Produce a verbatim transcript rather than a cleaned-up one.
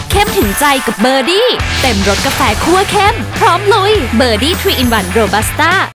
เข้มถึงใจกับเบอร์ดี้เต็มรสกาแฟคั่วเข้มพร้อมลุยเบอร์ดี้ทรี อิน วัน โรบัสต้า